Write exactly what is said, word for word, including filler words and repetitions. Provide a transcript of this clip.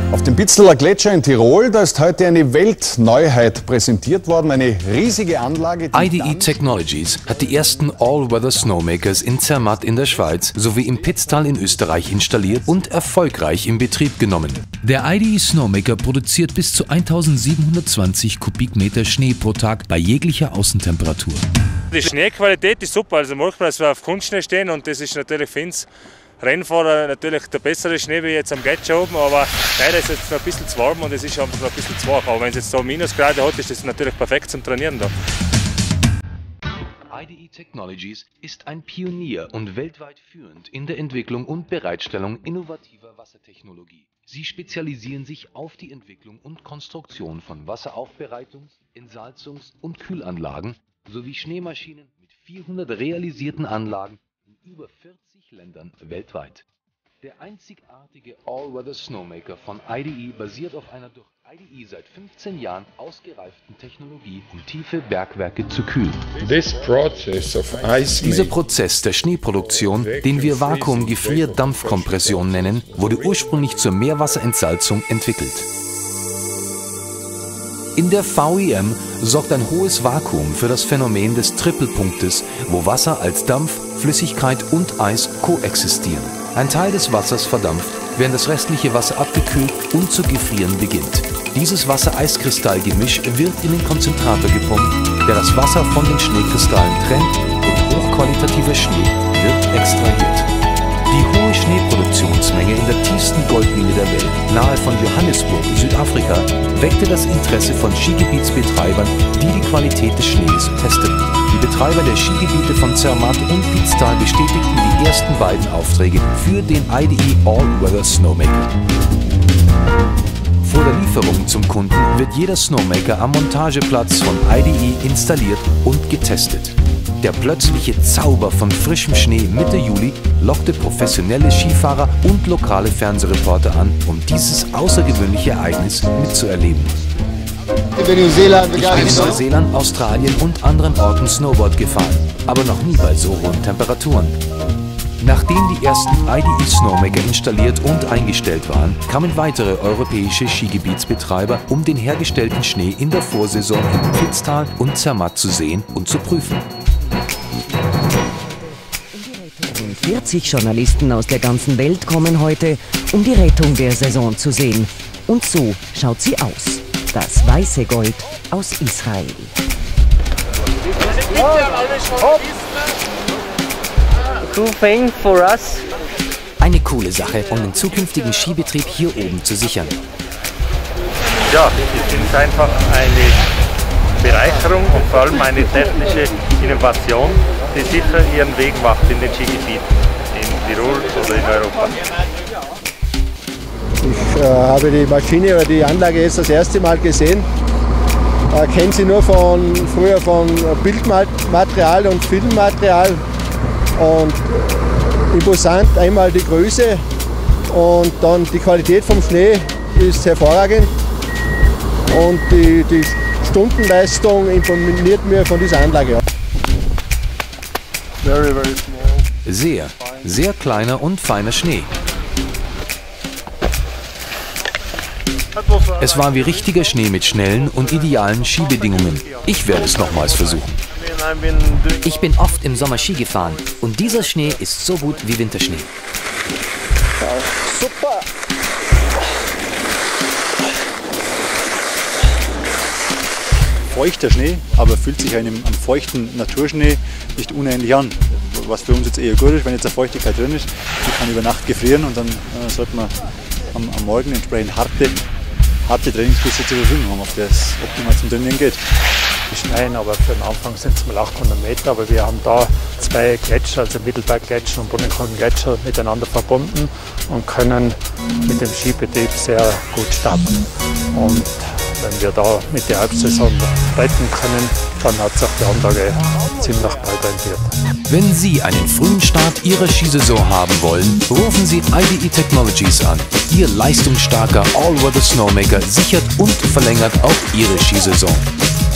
Auf dem Pitzler Gletscher in Tirol, da ist heute eine Weltneuheit präsentiert worden, eine riesige Anlage. I D E Technologies hat die ersten All-Weather Snowmakers in Zermatt in der Schweiz sowie im Pitztal in Österreich installiert und erfolgreich in Betrieb genommen. Der I D E Snowmaker produziert bis zu eintausendsiebenhundertzwanzig Kubikmeter Schnee pro Tag bei jeglicher Außentemperatur. Die Schneequalität ist super, also manchmal, dass wir auf Kunstschnee stehen und das ist natürlich für uns Rennfahrer natürlich der bessere Schnee wie jetzt am Gletscher oben, aber leider ist es jetzt noch ein bisschen zu warm und es ist noch ein bisschen zu wach. Aber wenn es jetzt so Minusgrade hat, ist das natürlich perfekt zum Trainieren da. I D E Technologies ist ein Pionier und weltweit führend in der Entwicklung und Bereitstellung innovativer Wassertechnologie. Sie spezialisieren sich auf die Entwicklung und Konstruktion von Wasseraufbereitungs-, Entsalzungs- und Kühlanlagen sowie Schneemaschinen mit vierhundert realisierten Anlagen in über vierzig Ländern weltweit. Der einzigartige All-Weather Snowmaker von I D E basiert auf einer durch I D E seit fünfzehn Jahren ausgereiften Technologie, um tiefe Bergwerke zu kühlen. Dieser Prozess der Schneeproduktion, den wir Vakuum-Gefrier-Dampfkompression nennen, wurde ursprünglich zur Meerwasserentsalzung entwickelt. In der V I M sorgt ein hohes Vakuum für das Phänomen des Trippelpunktes, wo Wasser als Dampf, Flüssigkeit und Eis koexistieren. Ein Teil des Wassers verdampft, während das restliche Wasser abgekühlt und zu gefrieren beginnt. Dieses Wasser-Eis-Kristall-Gemisch wird in den Konzentrator gepumpt, der das Wasser von den Schneekristallen trennt und hochqualitativer Schnee wird extrahiert. Die hohe Schneeproduktionsmenge in der tiefsten Goldmine der Welt, nahe von Johannesburg, Südafrika, weckte das Interesse von Skigebietsbetreibern, die die Qualität des Schnees testeten. Die Betreiber der Skigebiete von Zermatt und Pitztal bestätigten die ersten beiden Aufträge für den I D E All-Weather Snowmaker. Vor der Lieferung zum Kunden wird jeder Snowmaker am Montageplatz von I D E installiert und getestet. Der plötzliche Zauber von frischem Schnee Mitte Juli lockte professionelle Skifahrer und lokale Fernsehreporter an, um dieses außergewöhnliche Ereignis mitzuerleben. Ich bin in Neuseeland, Australien und anderen Orten Snowboard gefahren, aber noch nie bei so hohen Temperaturen. Nachdem die ersten I D E Snowmaker installiert und eingestellt waren, kamen weitere europäische Skigebietsbetreiber, um den hergestellten Schnee in der Vorsaison in Pitztal und Zermatt zu sehen und zu prüfen. vierzig Journalisten aus der ganzen Welt kommen heute, um die Rettung der Saison zu sehen. Und so schaut sie aus. Das weiße Gold aus Israel. Eine coole Sache, um den zukünftigen Skibetrieb hier oben zu sichern. Ja, ich finde es einfach eine Bereicherung und vor allem eine technische Innovation, die sicher ihren Weg macht in den Skigebieten in Tirol oder in Europa. Ich äh, habe die Maschine oder die Anlage jetzt das erste Mal gesehen. Äh, kenne sie nur von früher von Bildmaterial und Filmmaterial. Und imposant, einmal die Größe und dann die Qualität vom Schnee ist hervorragend. Und die, die Stundenleistung imponiert mir von dieser Anlage. Very, very small. Sehr, sehr kleiner und feiner Schnee. Es war wie richtiger Schnee mit schnellen und idealen Skibedingungen. Ich werde es nochmals versuchen. Ich bin oft im Sommer Ski gefahren und dieser Schnee ist so gut wie Winterschnee. Super! Feuchter Schnee, aber fühlt sich einem, einem feuchten Naturschnee nicht unähnlich an. Was für uns jetzt eher gut ist, wenn jetzt eine Feuchtigkeit drin ist, die kann über Nacht gefrieren und dann äh, sollte man am, am Morgen entsprechend harte, harte Trainingspiste zur Verfügung haben, auf der es optimal zum Trainieren geht. Die Schneien, aber für den Anfang sind es mal achthundert Meter, aber wir haben da zwei Gletscher, also Mittelberggletscher und Brunnenkolben-Gletscher miteinander verbunden und können mit dem Skibetrieb sehr gut starten. Und wenn wir da mit der Hauptsaison retten können, dann hat sich die Anlage ziemlich bald rentiert. Wenn Sie einen frühen Start Ihrer Skisaison haben wollen, rufen Sie I D E Technologies an. Ihr leistungsstarker All-Weather Snowmaker sichert und verlängert auch Ihre Skisaison.